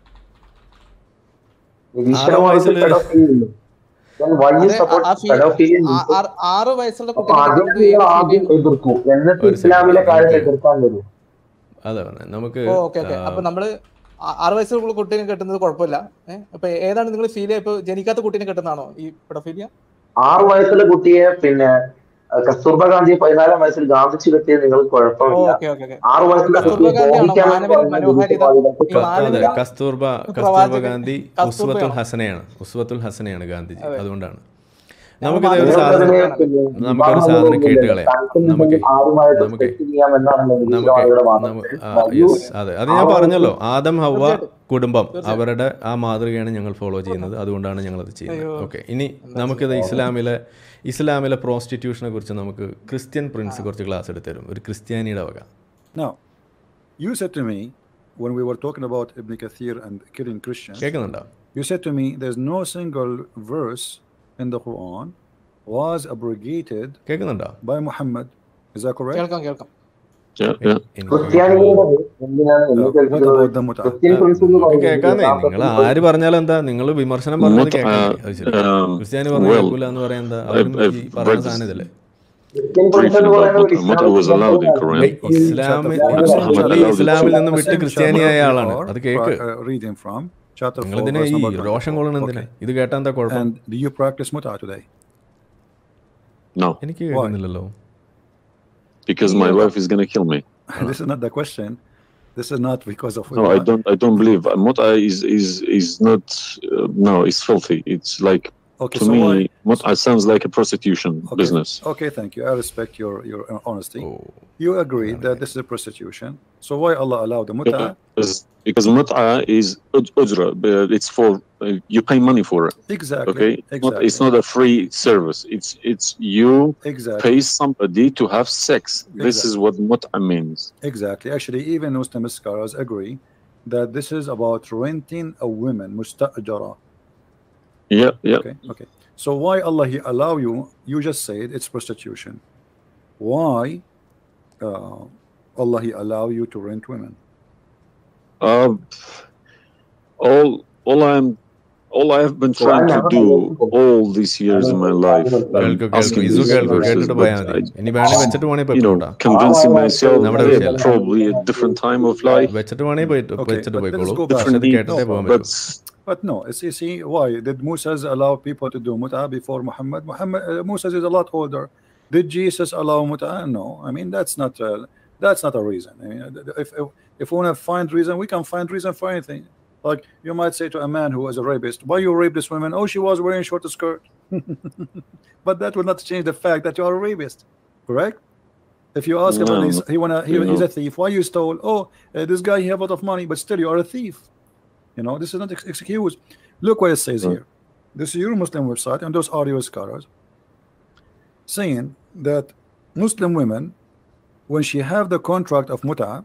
C: ആറ് വയസ്സുള്ള
B: എതിർക്കൂ എന്നിട്ട് ഇസ്ലാമിലെ കാര്യത്തെ എതിർക്കാൻ വരും.
A: അതെ പറഞ്ഞ നമുക്ക്.
C: അപ്പൊ നമ്മള് ആറ് വയസ്സുള്ള കുട്ടീനെ കെട്ടുന്നത് കുഴപ്പമില്ല. അപ്പൊ ഏതാണ് നിങ്ങൾ ഫീൽ ചെയ്യുക? ഇപ്പൊ ജനിക്കാത്ത കുട്ടീനെ കെട്ടുന്നതാണോ ഈ പെഡോഫീലിയ?
B: ആറു വയസ്സുള്ള കുട്ടിയെ പിന്നെ കസ്തൂർബ ഗാന്ധിയെ പതിനാലാം വയസ്സിൽ ഗാന്ധിച്ചു കെട്ടിയത് നിങ്ങൾക്ക് കുഴപ്പമില്ല.
C: ഓക്കെ ഓക്കെ ഓക്കെ
B: ആറു വയസ്സിൽ
C: കസ്തൂർബ ഗാന്ധിയാണോ മാനവിക മനോഹാരിത? ഈ
A: ക- അതെ
C: മാനവിക
A: കസ്തൂർബ കസ്തൂർബ
C: പ്രവാചകൻ
A: ഗാന്ധി ഉസ്വത്തുൽ
C: കസ്തൂർബയാണോ?
A: ഹസനയാണ് ഉസ്വത്തുൽ ഹസനയാണ് ഗാന്ധിജി.
C: അതെ.
A: അതുകൊണ്ടാണ്
C: ഞങ്ങൾ
A: നമുക്കിത് ഒരു
C: മാനവിക
A: സാധനം
C: മനോഹാരിതയാണ്.
A: നമുക്കൊരു സാധനം കേട്ട് കളയാം. നമുക്ക്
B: ആരുമായിട്ട്
A: നമുക്ക്
B: തെറ്റ് ചെയ്യാമെന്നാണ്
A: നമുക്ക്
B: നിരീശ്വരവാദികളുടെ
A: നമ്മ
B: വാദം.
A: യെസ് അതെ അത് ഞാൻ പറഞ്ഞല്ലോ. ആദം ഹവ്വ
C: തീർച്ചയായിട്ടും.
A: കുടുംബം
C: തീർച്ചയായിട്ടും.
A: അവരുടെ ആ മാതൃകയാണ് ഞങ്ങൾ ഫോളോ ചെയ്യുന്നത്. അതുകൊണ്ടാണ് ഞങ്ങളത് ചെയ്യുന്നത്.
C: അയ്യോ.
A: ഓക്കെ, ഇനി നമുക്കിത് ഇസ്ലാമിലെ ഇസ്ലാമിലെ പ്രോസ്റ്റിറ്റ്യൂഷനെ കുറിച്ച് നമുക്ക് ക്രിസ്ത്യൻ പ്രിൻസ് കുറച്ച് ക്ലാസ് എടുത്തു തരും, ഒരു ക്രിസ്ത്യാനിയുടെ വക.
D: Now, you said to me when we were talking about Ibn Kathir and killing Christians,
A: കേൾക്കുന്നുണ്ടോ?
D: you said to me there's no single verse in the Quran was abrogated
A: കേൾക്കുന്നുണ്ടോ?
D: by Muhammad. Is that correct?
C: കേൾക്കാം കേൾക്കാം.
E: Yeah, yeah.
A: എനിക്ക്
B: ക്രിസ്ത്യാനികളുടെ എന്തിനാണ്
D: Uh,
B: എന്ന്
D: what
B: കേൾക്കുന്നത്?
D: about the Mut'ah?
B: Christian Prince എന്ന്
A: നിങ്ങൾക്ക്
B: പറയുന്നത്
A: കേൾക്കാന്നേ, നിങ്ങൾ ആര് പറഞ്ഞാലും എന്താ, നിങ്ങൾ വിമർശനം പറഞ്ഞത്
E: Mut'ah,
A: കേൾക്കാൻ. അത് ശരി,
E: um,
A: ക്രിസ്ത്യാനി പറഞ്ഞ
E: well,
A: കേൾക്കൂല എന്ന് പറയാൻ എന്താ? അവരും
E: I've-
A: ഈ
E: I've
A: പറയുന്ന
E: read
A: സാധനം ഇതല്ലേ?
B: ക്രിസ്ത്യൻ പ്രിൻസ്
E: briefly
B: എന്ന്
E: about
B: പറയുന്നത് ഒരു
E: Mut'ah. Mut'ah was allowed in Quran.
A: ഏയ്, ഇസ്ലാമിൽ
D: Chapter four,
A: പുള്ളി
E: allowed it
A: ഇസ്ലാമിൽ
E: to-
A: നിന്നും
D: the
A: വിട്ട്
D: same
A: ക്രിസ്ത്യാനിയായ
D: chapter
A: ആളാണ്.
D: we
A: അത്
D: are,
A: കേക്ക്.
D: uh, reading from chapter
A: നിങ്ങൾ
D: four,
A: ഇതിനെ
D: verse
A: ഈ
D: number
A: രോഷം കൊള്ളണം എന്തിനാ?
D: twenty-four.
A: ഇത് കേട്ടാ എന്താ കുഴപ്പം?
D: And do you practice Mut'ah today?
E: No,
A: എനിക്ക് കേൾക്കുന്നില്ലല്ലോ.
E: because my wife is gonna kill me.
D: This is not the question. This is not because of
E: No, I don't. I don't believe Mut'ah is is is not. Uh, no, it's filthy. It's like
D: Okay,
E: to
D: so
E: me,
D: why?
E: Mut'ah sounds like a prostitution
D: Okay.
E: business.
D: Okay, thank you. I respect your your uh, honesty.
A: Oh.
D: You agree that this is a prostitution. So why Allah allowed the Mut'ah?
E: Because, because Mut'ah is uj- ujra. but It's for uh, you pay money for it.
D: Exactly.
E: Okay, Not-
D: Exactly.
E: it's not a free service. It's it's you
D: Exactly.
E: pay somebody to have sex. This is
D: Exactly.
E: what Mut'ah means.
D: Exactly. Actually, even Muslim scholars agree that this is about renting a woman, musta'jara.
E: Yeah, yeah.
D: Okay. Okay. So why Allah He allow you? You just said it's prostitution. Why uh, Allah He allow you to rent women?
E: Uh, all all I'm all I have been trying to do all these years in my life,
A: കേൾക്കൂ
E: um,
A: കേൾക്കൂ
E: asking
A: ഇസു
E: these
A: കേൾക്കൂ,
E: verses,
A: കേട്ടിട്ട്
E: but
A: പോയാൽ മതി.
E: I,
A: ഇനി വേണേ വെച്ചിട്ട് വേണേ
E: you know,
A: പോയിക്കോട്ടാ.
E: convincing myself
A: നമ്മുടെ
E: that
A: വിഷയമല്ല.
E: probably a different time of life,
A: വെച്ചിട്ട് വേണേ പോയിട്ട്
D: Okay,
A: വെച്ചിട്ട്
D: but let's
A: പോയിക്കോളൂ.
D: go back.
A: പക്ഷെ ഇത്
E: different
A: കേട്ടിട്ടേ
D: No,
A: പോകാൻ
E: but
A: പറ്റൂ.
D: But no, it's you see why did Moses allow people to do mut'ah before Muhammad? Muhammad uh, Moses is a lot older. Did Jesus allow mut'ah? No. I mean that's not uh, that's not a reason. I mean if if, if we want to find reason, we can find reason for anything. Like you might say to a man who was a rapist, why you rape this woman? Oh, she was wearing short skirt. But that will not change the fact that you are a rapist, correct? If you ask him,
E: No,
D: whether he's, he wanna he,
E: you
D: he's
E: know.
D: a thief. Why you stole? Oh, uh, this guy he have a lot of money, but still you are a thief. You know, this is not ex- excuse. Look what it says
E: Right.
D: here. This is your Muslim website and those audio scholars saying that Muslim women, when she have the contract of mut'ah,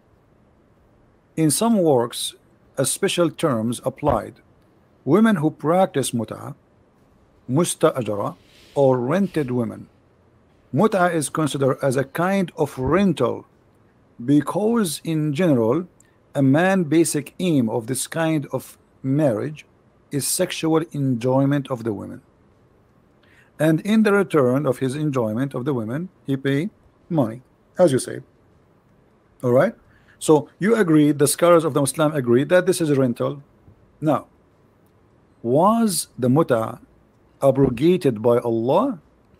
D: in some works, a special terms applied. Women who practice mut'ah, musta'ajara, or rented women. Mut'ah is considered as a kind of rental because in general, a man's basic aim of this kind of marriage is sexual enjoyment of the women. And in the return of his enjoyment of the women, he pay money, as you say. All right? So you agree, the scholars of the Muslim agree that this is a rental. Now, was the mut'ah abrogated by Allah?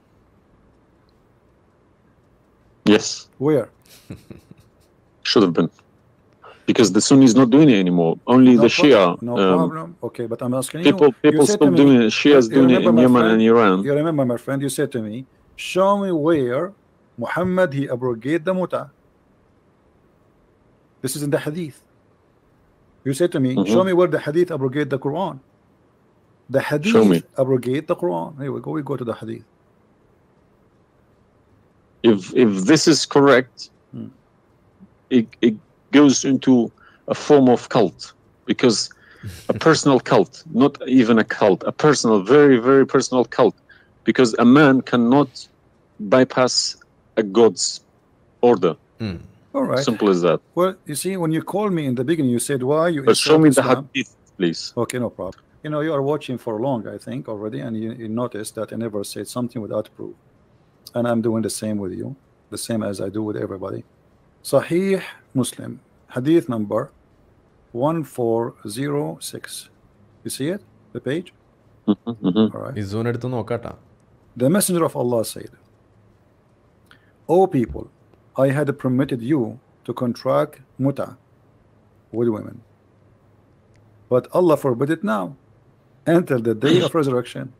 E: yes,
D: Where?
E: should have been, because the Sunni is not doing it anymore. Only
D: No
E: the
D: pro-
E: Shia
D: no
E: um,
D: problem. Okay, but I'm asking
E: people
D: you.
E: people
D: you said
E: still
D: to me-
E: doing it. Shias
D: you
E: doing it
D: remember,
E: in
D: my
E: Yemen
D: friend,
E: and Iran.
D: You remember, my friend, you said to me, show me where Muhammad he abrogated the mut'ah. This is in the hadith. You said to me,
E: Mhm.
D: show me where the hadith abrogate the Quran. The hadith
E: Show me.
D: abrogate the Quran. Here we go. We go to the hadith.
E: If if this is correct,
D: Hmm.
E: it it goes into a form of cult, because a personal cult, not even a cult, a personal, very very personal cult, because a man cannot bypass a God's order.
D: All right.
E: Simple as that.
D: Well, you see, when you called me in the beginning, you said, why you
E: But show
D: insult
E: me the
D: Islam?
E: hadith, please.
D: Okay, no problem. You know, you are watching for long, I think, already, and you, you noticed that I never said something without proof. And I'm doing the same with you, the same as I do with everybody. Sahih Muslim, hadith number one four zero six. You see it? The page?
E: Mhm, mhm.
D: All right.
A: ഇസുവിനെ എടുത്ത് നോക്കാട്ടാ.
D: The Messenger of Allah said, O people, I had permitted you to contract muta with women, but Allah forbid it now until the day of resurrection.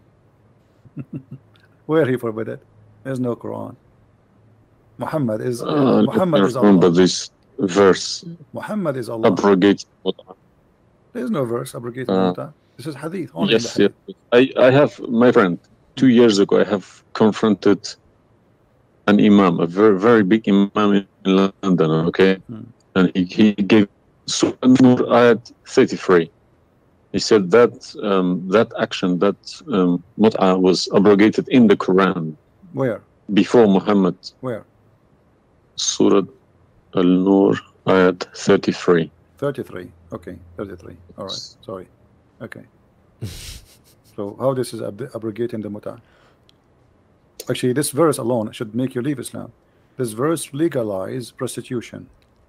D: Where he forbid it? There's no Quran. Muhammad is
E: Uh,
D: Muhammad
E: I
D: is
E: remember
D: Allah.
E: this verse
D: Muhammad is Allah.
E: abrogated.
D: There's no verse abrogating
E: Uh,
D: muta. This is hadith. Only in the
E: Yes,
D: hadith.
E: yes. I, I have, my friend, two years ago, I have confronted an imam, a very, very big imam in London, okay?
D: Hmm.
E: And he, he gave Surah An-Nur ayat thirty-three. He said that um, that action, that um, mut'a was abrogated in the Quran
D: Where?
E: before Muhammad.
D: Where?
E: Surah Al-Nur ayat thirty-three.
D: thirty-three. Okay, thirty-three. All right. Sorry. Okay. So how this is ab abrogating the muta? Actually, this verse alone should make you leave Islam. This verse legalize prostitution.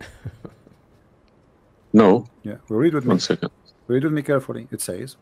E: No,
D: Yeah. Well, read with me.
E: one second.
D: Read with me carefully. It says,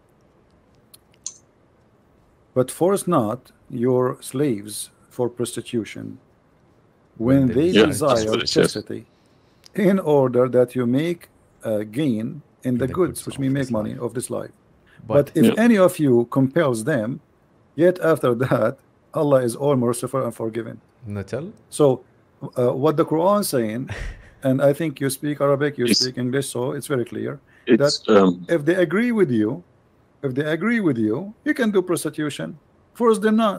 D: "But force not your slaves for prostitution when they
E: Yeah, that's
D: desire
E: what it says.
D: chastity, in order that you make uh, gain in the
A: the
D: goods,
A: goods
D: which
A: of
D: mean make
A: this
D: money
A: life.
D: of this life.
A: But,
D: But if
E: Yeah.
D: any of you compels them, yet after that, Allah is all merciful and forgiving."
A: എന്നുവെച്ചാൽ
D: So, uh, what the Quran is saying, and I think you speak Arabic, you
E: It's-
D: speak English, so it's very clear.
E: It's um,
D: If they agree with you, if they agree with you, you can do prostitution. Force them not.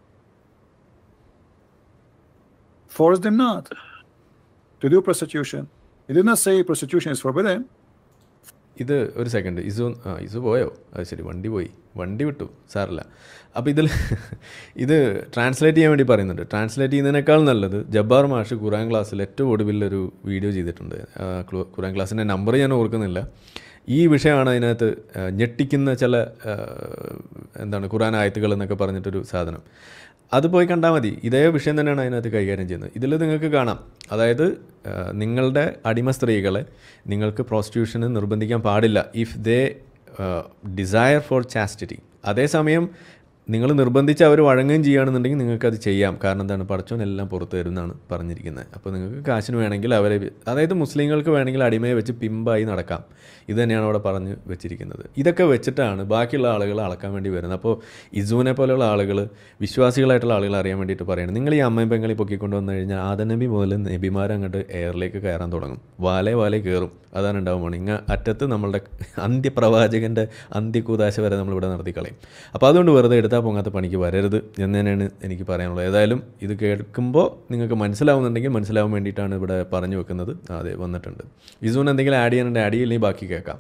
D: Force them not to do prostitution. He did not say prostitution is forbidden.
A: ഇത് ഒരു second ഇസു ആ ഇസു പോയോ അത് ശരി വണ്ടി പോയി വണ്ടി വിട്ടു സാറില്ല അപ്പോൾ ഇതിൽ ഇത് ട്രാൻസ്ലേറ്റ് ചെയ്യാൻ വേണ്ടി പറയുന്നുണ്ട്. ട്രാൻസ്ലേറ്റ് ചെയ്യുന്നതിനേക്കാൾ നല്ലത് ജബ്ബാർ മാഷ് ഖുറാൻ ക്ലാസ്സിൽ ഏറ്റവും ഒടുവിലൊരു വീഡിയോ ചെയ്തിട്ടുണ്ട്. ആ, ക്ലു- ഖുറാൻ ക്ലാസ്സിൻ്റെ നമ്പർ ഞാൻ ഓർക്കുന്നില്ല. ഈ വിഷയമാണ് അതിനകത്ത് ആ, ഞെട്ടിക്കുന്ന ചില ആ, എന്താണ് ഖുറാൻ ആയത്തുകൾ എന്നൊക്കെ പറഞ്ഞിട്ടൊരു സാധനം. അത് പോയി കണ്ടാൽ മതി. ഇതേ വിഷയം തന്നെയാണ് അതിനകത്ത് കൈകാര്യം ചെയ്യുന്നത്. ഇതിൽ നിങ്ങൾക്ക് കാണാം, അതായത് ആ, നിങ്ങളുടെ അടിമ സ്ത്രീകളെ നിങ്ങൾക്ക് പ്രോസ്റ്റിറ്റ്യൂഷന് നിർബന്ധിക്കാൻ പാടില്ല if they desire for chastity. അതേസമയം നിങ്ങൾ നിർബന്ധിച്ച് അവർ വഴങ്ങുകയും ചെയ്യുകയാണെന്നുണ്ടെങ്കിൽ നിങ്ങൾക്കത് ചെയ്യാം. കാരണം എന്താണ്, പടച്ചോൻ എല്ലാം പുറത്ത് തരും എന്നാണ് പറഞ്ഞിരിക്കുന്നത്. അപ്പോൾ നിങ്ങൾക്ക് കാശിന് വേണമെങ്കിൽ അവരെ, അതായത് മുസ്ലിങ്ങൾക്ക് വേണമെങ്കിൽ അടിമയെ വെച്ച് പിമ്പായി നടക്കാം. ഇത് തന്നെയാണ് അവിടെ പറഞ്ഞ് വെച്ചിരിക്കുന്നത്. ഇതൊക്കെ വെച്ചിട്ടാണ് ബാക്കിയുള്ള ആളുകൾ അളക്കാൻ വേണ്ടി വരുന്നത്. അപ്പോൾ ഇസൂനെ പോലെയുള്ള ആളുകൾ, വിശ്വാസികളായിട്ടുള്ള ആളുകൾ അറിയാൻ വേണ്ടിയിട്ട് പറയുന്നത്, നിങ്ങൾ ഈ അമ്മയും പെങ്ങളി പൊക്കിക്കൊണ്ട് വന്നു കഴിഞ്ഞാൽ ആദനബി മുതൽ നബിമാർ അങ്ങോട്ട് എയറിലേക്ക് കയറാൻ തുടങ്ങും. വാലേ വാലേ കയറും. അതാണ് ഉണ്ടാവുമ്പോൾ ഇങ്ങ് അറ്റത്ത് നമ്മളുടെ അന്ത്യപ്രവാചകൻ്റെ അന്ത്യകൂതാശ വരെ നമ്മളിവിടെ നടത്തിക്കളയും. അപ്പോൾ അതുകൊണ്ട് വെറുതെ എടുത്താൽ പൊങ്ങാത്ത പണിക്ക് വരരുത് എന്ന് തന്നെയാണ് എനിക്ക് പറയാനുള്ളത്. ഏതായാലും ഇത് കേൾക്കുമ്പോൾ നിങ്ങൾക്ക് മനസ്സിലാവുന്നുണ്ടെങ്കിൽ മനസ്സിലാവാൻ വേണ്ടിയിട്ടാണ് ഇവിടെ പറഞ്ഞു വെക്കുന്നത്. അതെ, വന്നിട്ടുണ്ട്. ഇസൂന് എന്തെങ്കിലും ആഡ് ചെയ്യാനുണ്ട്? ആഡ് ചെയ്യില്ലെങ്കിൽ ബാക്കി കേൾക്കാം.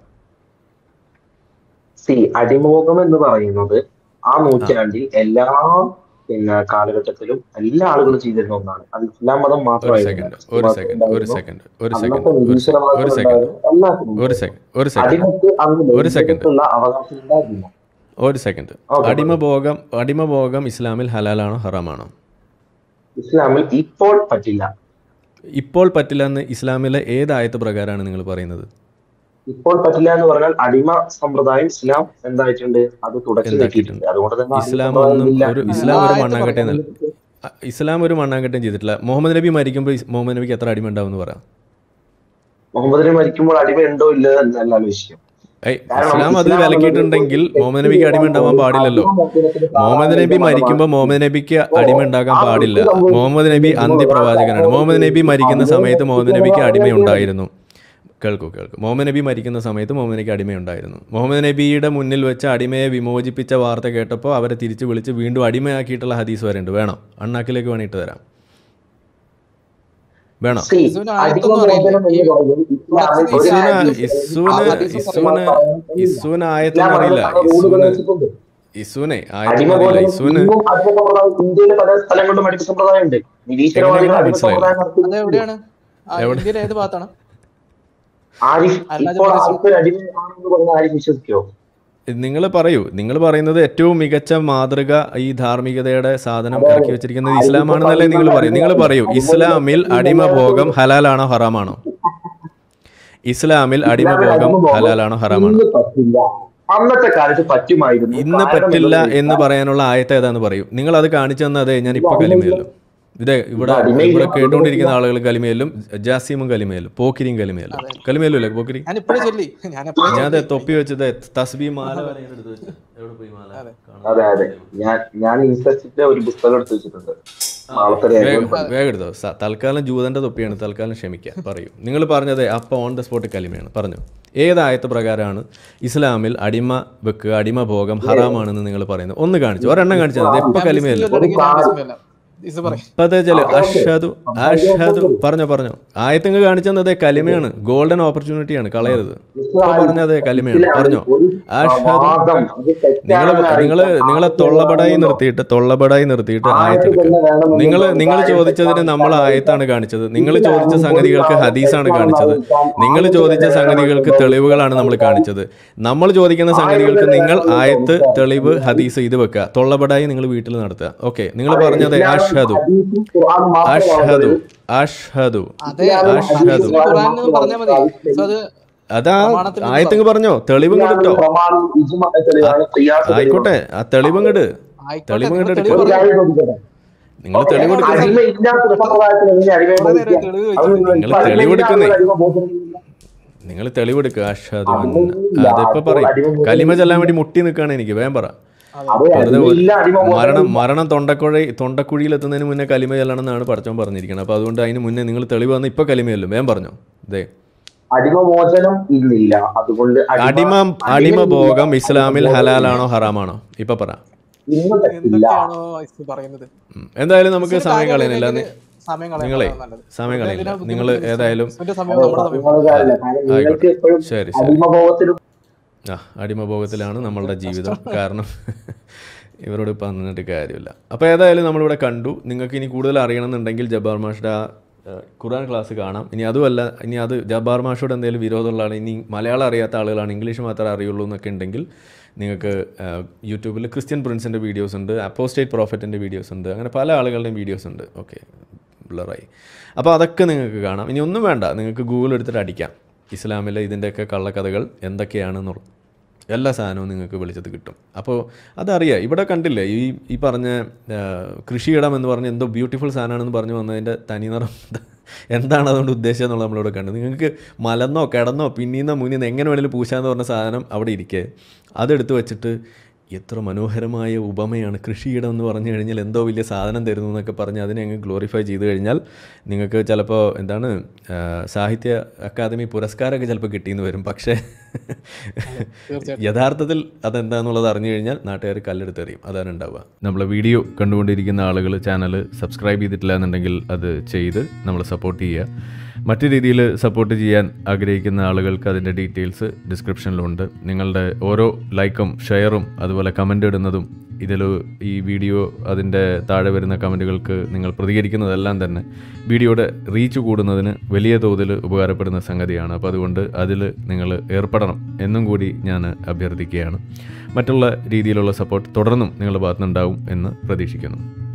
B: സി അടിമോഹം എന്ന് പറയുന്നത് ആ നൂറ്റാണ്ടിൽ എല്ലാ പിന്നെ കാലഘട്ടത്തിലും എല്ലാ ആളുകളും ചെയ്തിരുന്ന ഒന്നാണ്. അത് ഇസ്ലാം മതം
A: ഒരു
B: മാത്രമായിരുന്നു.
A: സെക്കൻഡ് ഒരു സെക്കൻഡ് ഒരു സെക്കൻഡ് ഒരു സെക്കൻഡ്
B: അന്നത്തെ
A: ഒരു സെക്കൻഡ് ഒരു
B: നിരീശ്വരവാദം
A: സെക്കൻഡ്
B: എല്ലാത്തിനും
A: ഒരു സെക്കൻഡ് ഒരു സെക്കൻഡ്
B: അടിമക്ക് അന്ന്
A: ഒരു സെക്കൻഡ്
B: ലൈംഗികതയ്ക്കുള്ള അവകാശം ഉണ്ടായിരുന്നില്ല.
A: ഒരു സെക്കൻഡ്
B: ഓക്കെ,
A: അടിമഭോഗം അടിമഭോഗം ഇസ്ലാമിൽ ഹലാലാണോ ഹറാമാണോ?
B: ഇസ്ലാമിൽ ഇപ്പോൾ പറ്റില്ല.
A: ഇപ്പോൾ പറ്റില്ല എന്ന് ഇസ്ലാമിലെ ഏതായത്ത് പ്രകാരമാണ് നിങ്ങൾ പറയുന്നത്?
B: ഇപ്പോൾ പറ്റില്ല എന്ന് പറഞ്ഞാൽ അടിമ സമ്പ്രദായം ഇസ്ലാം എന്തായിട്ടുണ്ട്, അത് തുടച്ചു
A: എന്താക്കിയിട്ടുണ്ട്?
B: നീക്കിയിട്ടുണ്ട്. അതുകൊണ്ട് തന്നെ അടിമ
A: ഇസ്ലാം
B: സമ്പ്രദായം
A: ഒന്നും
B: ഇല്ല.
A: ഒരു ഇസ്ലാം ഒരു
C: ആയത്ത്
A: മണ്ണാങ്കട്ടെ
C: പറയാം.
A: എന്നല്ല. ഇസ്ലാം ഒരു മണ്ണാങ്കട്ടയും ചെയ്തിട്ടില്ല. മുഹമ്മദ് നബി മരിക്കുമ്പോൾ ഇസ് മുഹമ്മദ് നബിക്ക് എത്ര അടിമ ഉണ്ടാവും എന്ന് പറയാം?
B: മുഹമ്മദിനെ മരിക്കുമ്പോൾ അടിമ ഉണ്ടോ ഇല്ല എന്നല്ല വിഷയം.
A: ഏയ് ഇസ്ലാം അത് വിലക്കിയിട്ടുണ്ടെങ്കിൽ മുഹമ്മദ് നബിക്ക് അടിമ ഉണ്ടാവാൻ പാടില്ലല്ലോ. മുഹമ്മദ് നബി മരിക്കുമ്പോൾ മുഹമ്മദ് നബിക്ക് അടിമ ഉണ്ടാകാൻ പാടില്ല. മുഹമ്മദ് നബി അന്ത്യപ്രവാചകനാണ്. മുഹമ്മദ് നബി മരിക്കുന്ന സമയത്ത് മുഹമ്മദ് നബിക്ക് അടിമയുണ്ടായിരുന്നു. കേൾക്കൂ കേൾക്കൂ മുഹമ്മദ് നബി മരിക്കുന്ന സമയത്ത് മുഹമ്മദ് നബിക്ക് അടിമയുണ്ടായിരുന്നു. മുഹമ്മദ് നബിയുടെ മുന്നിൽ വെച്ച് അടിമയെ വിമോചിപ്പിച്ച വാർത്ത കേട്ടപ്പോൾ അവരെ തിരിച്ച് വിളിച്ച് വീണ്ടും അടിമയാക്കിയിട്ടുള്ള ഹദീസ് വരെ ഉണ്ട്. വേണം, അണ്ണാക്കിലേക്ക് വേണിയിട്ട് തരാം. വേണം.
B: See,
C: ഇസുവിന് ആയത്തൊന്നും
B: അടിമമോചനം
C: അറിയില്ല.
B: എന്ന് പറയുന്നത് ഇസ്ലാമിൽ ഒരു
A: ഇസുവിന്
B: ആയത്തും
A: ഇസുവിന്
B: ആയത്തും
A: ഇസുവിന്
B: ഇല്ല.
A: ഇസുവിന്
B: ഇസ്ലാം
A: ആയത്തൊന്നും അറിയില്ല.
B: അതിന് പല റൂളുകൾ
A: ഇസുവിന്
B: വെച്ചിട്ടുണ്ട്.
A: ഇസുവിനെ ആയത്തൊന്നും അറിയില്ല.
B: അടിമമോചനം
A: ഇസുവിന്
B: ഇന്നും അടിമ സമ്പ്രദായം ഇന്ത്യയിലെ പല സ്ഥലങ്ങളിലും അടിമ സമ്പ്രദായം ഉണ്ട്. നിരീശ്വരവാദികൾ
A: എങ്ങനെയാണ്
B: അടിമ
A: മനസ്സിലായില്ല?
B: സമ്പ്രദായം നടത്തി.
C: അത് എവിടെയാണ്? ആ,
A: എവിടെ?
C: ഇന്ത്യയിലെ ഏത് ഭാഗത്താണ്?
B: ആരിഫ്
C: അരുണാചൽ
B: ഇപ്പോൾ
C: പ്രദേശ്.
B: ആർക്കും ഒരു അടിമയാണെന്ന് പറഞ്ഞാൽ ആരിഫ് വിശ്വസിക്കോ?
A: നിങ്ങൾ പറയൂ, നിങ്ങൾ പറയുന്നത് ഏറ്റവും മികച്ച മാതൃക ഈ ധാർമ്മികതയുടെ സാധനം
B: അതെ,
A: ഇറക്കി വെച്ചിരിക്കുന്നത് ഇസ്ലാമാണെന്നല്ലേ നിങ്ങൾ പറയും? നിങ്ങൾ പറയൂ, ഇസ്ലാമിൽ അടിമഭോഗം ഹലാലാണോ ഹറാമാണോ? ഇസ്ലാമിൽ അടിമഭോഗം ഹലാലാണോ ഹറാമാണോ?
B: ഇന്ന് പറ്റില്ല. അന്നത്തെ കാലത്ത് പറ്റുമായിരുന്നു.
A: ഇന്ന്
B: കാരണം
A: പറ്റില്ല
B: എന്തെന്ന്
A: എന്ന്
B: വെച്ചാൽ
A: പറയാനുള്ള ആയത്ത് ഏതാന്ന് പറയൂ. നിങ്ങൾ അത് കാണിച്ചു തന്നത് ഞാൻ ഇപ്പൊ കലിമയല്ലോ. ഇതേ ഇവിടെ ഇവിടെ കേട്ടുകൊണ്ടിരിക്കുന്ന ആളുകൾ കലിമയിലും ജാസിമും കലിമയിലും പോക്കിരിയും കലിമയിലും കലിമയിലും അല്ലേ പോക്കിരി
C: ഞാൻ ഇപ്പോഴും ചൊല്ലി ഞാൻ
A: ഞാൻ തൊപ്പി വെച്ചത് തസ്ബീ മാല വരെ എടുത്ത് വെച്ചു. എവിടെ പോയി മാല?
B: അതെ അതെ ഞാൻ ഞാൻ ഇൻസെസ്റ്റിന്റെ ഒരു പുസ്തകം എടുത്ത് വെച്ചിട്ടുണ്ട്.
A: വേഗം എടുത്തോ. തൽക്കാലം ജൂതന്റെ തൊപ്പിയാണ്, തൽക്കാലം ക്ഷമിക്കുക. പറയൂ, നിങ്ങൾ പറഞ്ഞത് അപ്പൊ ഓൺ ദ സ്പോട്ട് കലിമയാണ്. പറഞ്ഞു ഏതായത്ത് പ്രകാരമാണ് ഇസ്ലാമിൽ അടിമ വെക്കുക, അടിമ ഭോഗം ഹറാമാണെന്ന് നിങ്ങൾ പറയുന്നത്? ഒന്ന് കാണിച്ചു, ഒരെണ്ണം കാണിച്ചത് എപ്പൊ കലിമയല്ല അഷ്ഹദു അഷ്ഹദു പറഞ്ഞോ പറഞ്ഞോ. ആയത്തങ്ങ് കാണിച്ചത് കലിമയാണ്, ഗോൾഡൻ ഓപ്പർച്യൂണിറ്റിയാണ്, കളയരുത്. പറഞ്ഞത് കലിമയാണ്, പറഞ്ഞോ അഷ്ഹദു. നിങ്ങൾ നിങ്ങൾ നിങ്ങളെ തൊള്ളപടായി നിർത്തിയിട്ട് തൊള്ളപടായി നിർത്തിയിട്ട് ആയത്തെടുക്കുക. നിങ്ങൾ നിങ്ങൾ ചോദിച്ചതിന് നമ്മൾ ആയത്താണ് കാണിച്ചത്, നിങ്ങൾ ചോദിച്ച സംഗതികൾക്ക് ഹദീസാണ് കാണിച്ചത്, നിങ്ങൾ ചോദിച്ച സംഗതികൾക്ക് തെളിവുകളാണ് നമ്മൾ കാണിച്ചത്. നമ്മൾ ചോദിക്കുന്ന സംഗതികൾക്ക് നിങ്ങൾ ആയത്ത്, തെളിവ്, ഹദീസ് ഇത് വെക്കുക. തൊള്ളപടായി നിങ്ങൾ വീട്ടിൽ നടത്തുക. ഓക്കെ, നിങ്ങൾ പറഞ്ഞത് അഷ്ഹദു അഷ്ഹദു അഷ്ഹദു അഷ്ഹദു അതാ ആയത്തങ്ങ് പറഞ്ഞോ, തെളിവും കിട്ടോ. ആയിക്കോട്ടെ, ആ തെളിവും കിട് തെളിവും കിട്ട് നിങ്ങൾ തെളിവെടുക്കുന്നേ നിങ്ങൾ തെളിവെടുക്കുന്നേ നിങ്ങൾ തെളിവെടുക്കുക. അഷ്ഹദു അതിപ്പോ പറയും. കലിമ ചെല്ലാൻ വേണ്ടി മുട്ടി നിൽക്കുകയാണ് എനിക്ക്. വേഗം പറ. മരണം മരണം തൊണ്ടക്കുഴി തൊണ്ടക്കുഴിയിൽ എത്തുന്നതിന് മുന്നേ കലിമ ചെല്ലണമെന്നാണ് പടച്ചോൻ പറഞ്ഞിരിക്കുന്നത്. അപ്പൊ അതുകൊണ്ട് അതിന് മുന്നേ നിങ്ങൾ തെളിവ് വന്ന് ഇപ്പൊ കലിമയല്ലോ. വേഗം പറഞ്ഞോ. ഇതേ
B: അടിമമോചനം ഇന്നില്ല, അതുകൊണ്ട്
A: അടിമ അടിമ ഭോഗം ഇസ്ലാമിൽ ഹലാലാണോ ഹറാമാണോ ഇപ്പൊ പറ. എന്തായാലും നമുക്ക് സമയം കളയുന്നില്ല. നിങ്ങളെ സമയം കളയില്ല. നിങ്ങൾ ഏതായാലും ആയിക്കോട്ടെ, ശരി ശരി. ആ അടിമഭോഗത്തിലാണ് നമ്മളുടെ ജീവിതം. കാരണം ഇവരോട് പറഞ്ഞിട്ട് കാര്യമില്ല. അപ്പോൾ ഏതായാലും നമ്മളിവിടെ കണ്ടു. നിങ്ങൾക്ക് ഇനി കൂടുതൽ അറിയണമെന്നുണ്ടെങ്കിൽ ജബ്ബാർ മാഷുടെ ആ ഖുർആൻ ക്ലാസ് കാണാം. ഇനി അതുമല്ല, ഇനി അത് ജബ്ബാർ മാഷോട് എന്തെങ്കിലും വിരോധമുള്ളതാണ്, ഇനി മലയാളം അറിയാത്ത ആളുകളാണ്, ഇംഗ്ലീഷ് മാത്രമേ അറിയുള്ളൂ എന്നൊക്കെ ഉണ്ടെങ്കിൽ നിങ്ങൾക്ക് യൂട്യൂബിൽ ക്രിസ്ത്യൻ പ്രിൻസിൻ്റെ വീഡിയോസ് ഉണ്ട്, അപ്പോസ്റ്റേറ്റ് പ്രോഫറ്റിൻ്റെ വീഡിയോസ് ഉണ്ട്, അങ്ങനെ പല ആളുകളുടെയും വീഡിയോസ് ഉണ്ട്. ഓക്കെ, ബ്ലറായി. അപ്പോൾ അതൊക്കെ നിങ്ങൾക്ക് കാണാം. ഇനി ഒന്നും വേണ്ട, നിങ്ങൾക്ക് ഗൂഗിൾ എടുത്തിട്ട് അടിക്കാം ഇസ്ലാമിലെ ഇതിൻ്റെയൊക്കെ കള്ളക്കഥകൾ എന്തൊക്കെയാണെന്നുള്ള എല്ലാ സാധനവും നിങ്ങൾക്ക് വെളിച്ചത്ത് കിട്ടും. അപ്പോൾ അതറിയാം. ഇവിടെ കണ്ടില്ലേ ഈ ഈ പറഞ്ഞ കൃഷിയിടം എന്ന് പറഞ്ഞ് എന്തോ ബ്യൂട്ടിഫുൾ സാധനമാണെന്ന് പറഞ്ഞു വന്നതിൻ്റെ തനിനിറം എന്താണ് അതുകൊണ്ട് ഉദ്ദേശിച്ചത് എന്നുള്ളത് നമ്മളിവിടെ കണ്ടു. നിങ്ങൾക്ക് മലന്നോ കിടന്നോ പിന്നീന്നോ മുന്നീന്നോ എങ്ങനെ വേണമെങ്കിലും പൂശാന്ന് പറഞ്ഞ സാധനം അവിടെ ഇരിക്കേ, അതെടുത്ത് വെച്ചിട്ട് എത്ര മനോഹരമായ ഉപമയാണ് കൃഷിയിടം എന്ന് പറഞ്ഞു കഴിഞ്ഞാൽ എന്തോ വലിയ സാധനം തരുന്നു എന്നൊക്കെ പറഞ്ഞ് അതിനെ അങ്ങ് ഗ്ലോറിഫൈ ചെയ്ത് കഴിഞ്ഞാൽ നിങ്ങൾക്ക് ചിലപ്പോൾ എന്താണ് സാഹിത്യ അക്കാദമി പുരസ്കാരമൊക്കെ ചിലപ്പോൾ കിട്ടിയെന്ന് വരും. പക്ഷേ യഥാർത്ഥത്തിൽ അതെന്താണെന്നുള്ളത് അറിഞ്ഞു കഴിഞ്ഞാൽ നാട്ടുകാർ കല്ലെടുത്തെറിയും. അതാണ് ഉണ്ടാവുക. നമ്മളെ വീഡിയോ കണ്ടുകൊണ്ടിരിക്കുന്ന ആളുകൾ ചാനൽ സബ്സ്ക്രൈബ് ചെയ്തിട്ടില്ല എന്നുണ്ടെങ്കിൽ അത് ചെയ്ത് നമ്മൾ സപ്പോർട്ട് ചെയ്യുക. മറ്റു രീതിയിൽ സപ്പോർട്ട് ചെയ്യാൻ ആഗ്രഹിക്കുന്ന ആളുകൾക്ക് അതിൻ്റെ ഡീറ്റെയിൽസ് ഡിസ്ക്രിപ്ഷനിലുണ്ട്. നിങ്ങളുടെ ഓരോ ലൈക്കും ഷെയറും അതുപോലെ കമൻ്റ് ഇടുന്നതും ഇതിൽ ഈ വീഡിയോ അതിൻ്റെ താഴെ വരുന്ന കമൻറ്റുകൾക്ക് നിങ്ങൾ പ്രതികരിക്കുന്നതെല്ലാം തന്നെ വീഡിയോയുടെ റീച്ച് കൂടുന്നതിന് വലിയ തോതിൽ ഉപകാരപ്പെടുന്ന സംഗതിയാണ്. അപ്പോൾ അതുകൊണ്ട് അതിൽ നിങ്ങൾ ഏർപ്പെടണം എന്നും കൂടി ഞാൻ അഭ്യർത്ഥിക്കുകയാണ്. മറ്റുള്ള രീതിയിലുള്ള സപ്പോർട്ട് തുടർന്നും നിങ്ങളുടെ ഭാഗത്തുനിന്നുണ്ടാവും എന്ന് പ്രതീക്ഷിക്കുന്നു.